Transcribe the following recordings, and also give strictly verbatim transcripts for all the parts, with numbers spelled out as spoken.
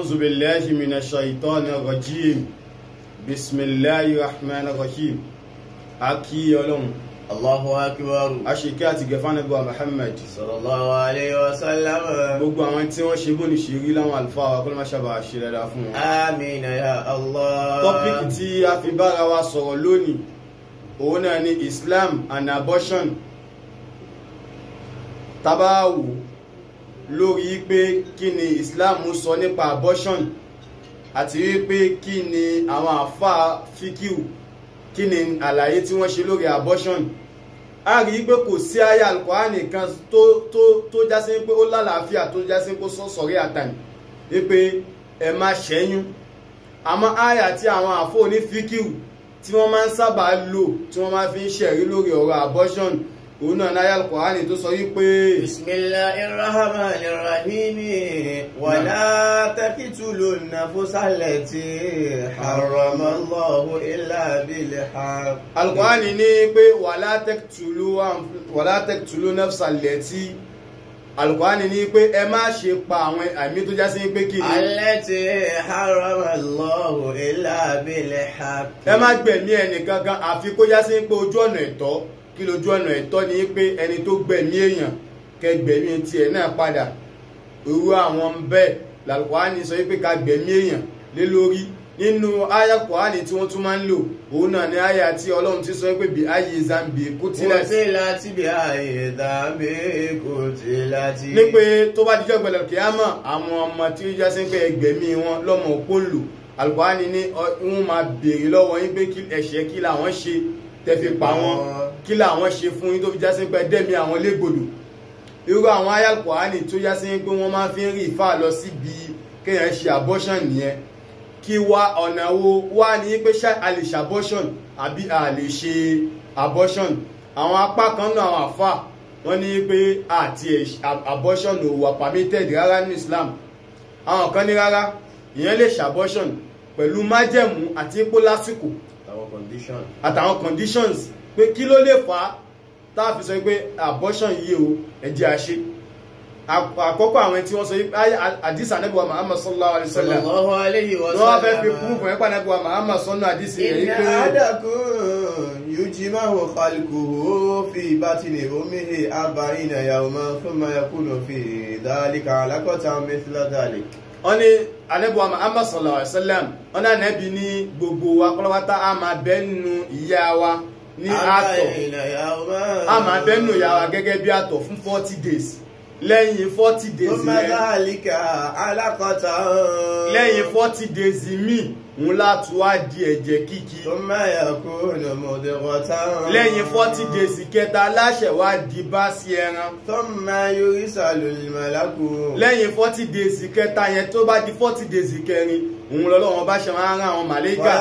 أعوذ بالله من الشيطان الرجيم بسم الله الرحمن الرحيم أكي يولون الله أكبر أشيكاتي غفان أبو محمد صلى الله عليه وسلم gbogbo àwọn tí wọ́n ṣe bóni ṣìrí láwọn àlùfáà wa kó ló má ṣàbà ṣe dáadáa fún wọn. àmín ya Allah. tọ́pìkì tí a fi bára wa sọ̀rọ̀ lónìí òun náà ni Islam and abortion. Tabawo lórí pé kí ni Islam sọ nípa abortion àti wípé kí ni àwọn àfáà fíkíù kí ni àlàyé tí wọ́n ṣe lórí abortion. A rí pé kò sí àyá Al-Qur'ani kan tó tó tó jásí pé ó lálàáfíà tó jásí pé ó sọ̀rí àtàn wípé ẹ má ṣẹ́yún. Àmọ́ àyá tí àwọn àfáà ní fíkíù tí wọ́n máa ń sábà lò tí wọ́n máa fi ń ṣẹ̀rí lórí ọ̀rọ̀ abortion òun náà náyà Al-Qur'ani tó sọ wípé bismillahir rahmanir rahim wala taqtulun nafsa allati harrama Allahu illa bil haqq. Al-Qur'ani ní pé wala taqtulu wala taqtulu nafsa allati Al-Qur'ani ní pé ẹ má ṣe pa àwọn àmì tó jásí pé kí ni allati harrama Allahu illa bil haqq. ẹ má gbẹ̀mí ẹnìkankan àfi kó jásí pé ojú ọ̀nà ẹ̀tọ́ kí lójú ọ̀nà ẹ̀tọ́ ni pé ẹni tó gbẹ̀mí èèyàn kẹgbẹ̀mí tiẹ̀ náà padà irú àwọn bẹ́ẹ̀ l'Al-Qur'ani sọ pé ká gbẹ̀mí èèyàn lé lórí. Nínú àyá Qur'ani tí wọ́n tún máa ń lò òun náà ni àyá tí Ọlọ́run ti sọ pé bí ayé zambi kútílẹ̀ láti bí ayé zambi kútílẹ̀. ní pé tó bá dijọ́ gbẹ̀lẹ̀ kíámà àwọn ọmọ tí ó jásí pé ẹgbẹ̀mí wọn lọ́mọ òpónlò Al-Qur'ani ní wọ́n máa béèrè lọ́wọ́ yín pé ẹ̀ṣẹ̀ kí làwọn ṣe tẹ́fi pa wọn kí làwọn ṣe fún yín tó fi jásí pé dẹ́mi àwọn légbodò. Irú àwọn àyá Al-Qur'ani tó jásí pé wọ́n máa fi ń rí ìfà lọ síbi kéèyàn ṣe abortion nìyẹn. Kí wá ọ̀nà wo wá ní pé ṣá a lè ṣe abortion àbí a lè ṣe abortion. Àwọn apá kan náà àwọn àfà wọ́n ní pé àti abortion ò wà permitted rárá ní Islam. Àwọn kan ní rárá ìyẹn lè ṣe abortion pẹ̀lú májẹ̀mú àti ipò lásìkò àtàwọn conditions pé kí ló lè fà á tá a fi sọ pé abortion yìí o ẹ jẹ́ a ṣe. Àkọ́kọ́ àwọn tí wọ́n sọ pé àdìsí Ànábì wa Muhammad sallallahu alaihi wasallam wọ́n fẹ́ fi kún fún ẹ̀pà Ànábì wa Muhammad sọ́nà àdìsí rẹ̀ yìí pé inna ahadakum yujma'u khalquhu fi batni ummihi arba'ina yawman thumma yakunu fi dhalika 'alaqatan mithla dhalik. wọ́n ní Ànábì wa Muhammad sallallahu alaihi wasallam wọ́n náà nẹ́bi ní gbogbo wa kọ́lọ́wátá a máa bẹ́ nínú ìyá wa ní àtọ̀ a máa bẹ́ nínú ìyá wa gẹ́gẹ́ bí àtọ̀ fún forty days. Lẹ́yìn forty days yẹn lẹ́yìn forty days mi ń láti wá di ẹ̀jẹ̀ kíkí. Lẹ́yìn forty days kẹta aláṣẹ wá di bá sí ẹran. Lẹ́yìn forty days kẹta yẹn tó bá di forty days kẹrin òun lọ́lọ́wọ́n bá ṣe máa ń rán àwọn màlẹ́kà.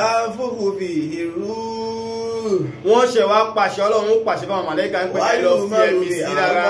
Wọ́n ṣe wá pàṣẹ Ọlọ́run pàṣẹ fún àwọn màlẹ́kà ń pè é lọ fi ẹ̀mí sí lára.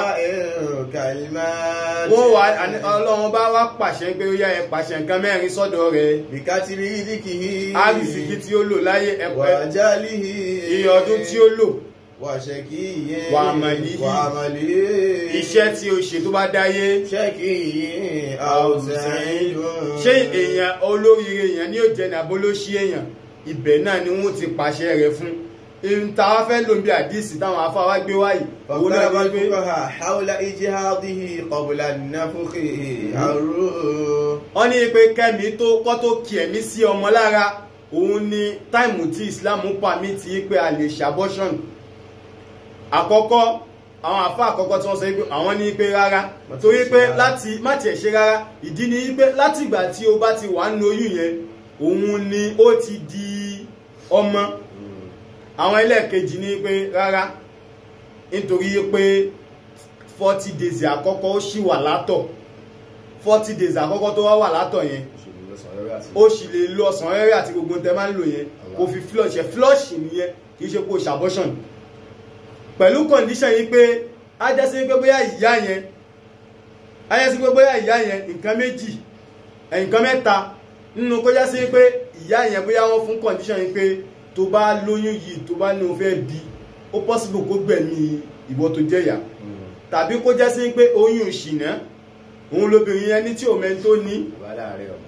Wọ́n wá Ọlọ́run bá wá pàṣẹ pé ó yá ẹ pàṣẹ nǹkan mẹ́rin sọ́dọ̀ rẹ̀. Bìkátìrì ìdíkìí. Àrísìkí tí ó lò láyé ẹ̀pẹ́. Wàjálìhì. Iye ọdún tí ó lò. Wàṣẹ̀kì yẹn. Wàmàlì. Wàmàlì. Iṣẹ́ tí ó ṣe tó bá dáyé. Ṣẹ́kì yẹn. Àwùsàn. Ṣé èèyàn olóríire èèyàn ní ó jẹ́ ní abolóṣí èèyàn? Ibẹ̀ náà ni wọ́n ti pàṣẹ rẹ̀ fún. Ìta wá fẹ́ lò bí àdísì táwọn afá wá gbé wáyìí. Òun náà bá gbé haula ijihadihi qabla nafukhi àrùn. Wọ́n ní pé kẹ́mi tó kọ́ tó kí ẹ̀mí sí ọmọ lára òun ni táìmù tí Islam pàmì tí pé a lè ṣe abortion. Àkọ́kọ́ àwọn afá àkọ́kọ́ tí wọ́n sọ pé àwọn ní pé rárá torí pé láti má tiẹ̀ ṣe rárá ìdí ni pé láti ìgbà tí o bá ti wà nínú oyún yẹn òun ni ó ti di ọmọ. Àwọn ẹlẹ́ẹ̀kejì ní pé rárá nítorí pé forty days àkọ́kọ́ ó ṣì wà látọ̀ forty days àkọ́kọ́ tó wá wà látọ̀ yẹn ó sì lè lo ọsàn rẹ́rẹ́ àti gbogbo tẹ máa ń lò yẹn kò fi flush ẹ̀ flush nìyẹn kì í ṣe kó ṣàbọ́ṣọ̀n pẹ̀lú condition yìí pé á jẹ́ sí pé bóyá ìyá yẹn á jẹ́ sí pé bóyá ìyá yẹn nǹkan méjì nǹkan mẹ́ta nínú kó jẹ́ sí pé ìyá yẹn bóyá wọ́n fún condition yìí pé tó bá lóyún yìí tó bá ní o fẹ́ bí ó possible kó gbẹ̀mí ìwọ tó jẹ́yà tàbí kó jẹ́ sí pé oyún ìṣìnà òun lóbìnrin yẹn ní tí òun tó ní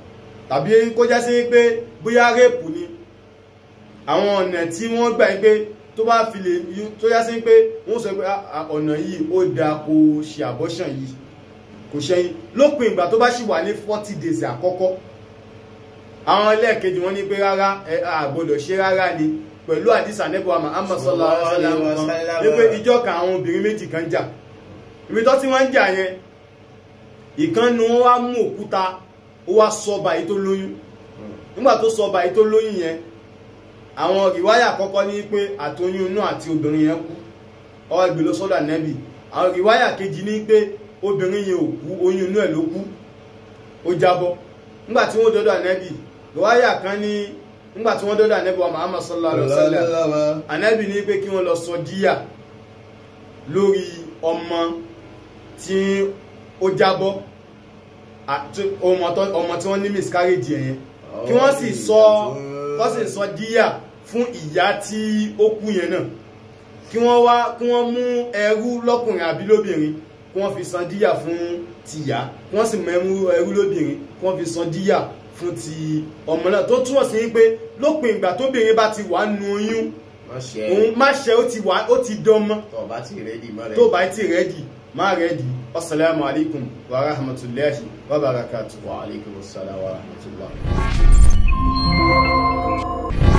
tàbí kó já sí pé bóyá rẹ́pù ni àwọn ọ̀nà tí wọ́n gbà pé tó bá fi lè tó já sí pé wọ́n sọ pé ọ̀nà yìí ó da kó ṣe abortion yìí kò ṣẹ́yìn lópin ìgbà tó bá ṣì wà ní forty days àkọ́kọ́. Àwọn ẹlẹ́ẹ̀kejì wọ́n ní pé rárá ẹ àgbọ́dọ̀ ṣe rárá ni pẹ̀lú àdìsá nẹ́bùwà Muhammad sallallahu alaihi wasallam ní pé ìjọ kan àwọn obìnrin méjì kan jà ibi tó tí wọ́n ń jà yẹn ìkan nu wọn wá mú òkúta ó wá sọba èyí tó lóyún nígbà tó sọba èyí tó lóyún yẹn àwọn rìwáyà àkọ́kọ́ ní pé àtoyún inú àti obìnrin yẹn kú ó gbé lọ sọ́dọ̀ Ànábì. Àwọn rìwáyà kejì ní pé obìnrin yẹn ò kú oyún inú ẹ̀ ló kú ó jábọ́ nígbà tí wọ́n dọ́dọ̀ Ànábì. Rìwáyà kan ní nígbà tí wọ́n dọ́dọ̀ Ànábì wa Muhammad sallallahu alaihi wasallam Ànábì ní pé kí wọ́n lọ sọ díyà lórí ọmọ tí ó jábọ́ ọmọ tí wọ́n ní miscarriage yẹn kí wọ́n sì sọ wọ́n sì sọ díyà fún ìyá tí ó kú yẹn náà kí wọ́n wá kí wọ́n mú ẹrú lọ́kùnrin àbí lóbìnrin kí wọ́n fi san díyà fún tìyá kí wọ́n sì mú ẹrú lóbìnrin kí wọ́n fi san díyà fún ti ọmọ náà tó túmọ̀ sí pé lópin ìgbà tóbìnrin bá ti wà nù oyún òun má ṣe ó ti wà ó ti dánmọ́ tó bá ti rẹ́dì má rẹ́dì tó bá ti rẹ́dì má rẹ́dì. Assalamu alaikum wa rahmatullahi wa barakatuh. Wa alaikumus salam wa rahmatullah.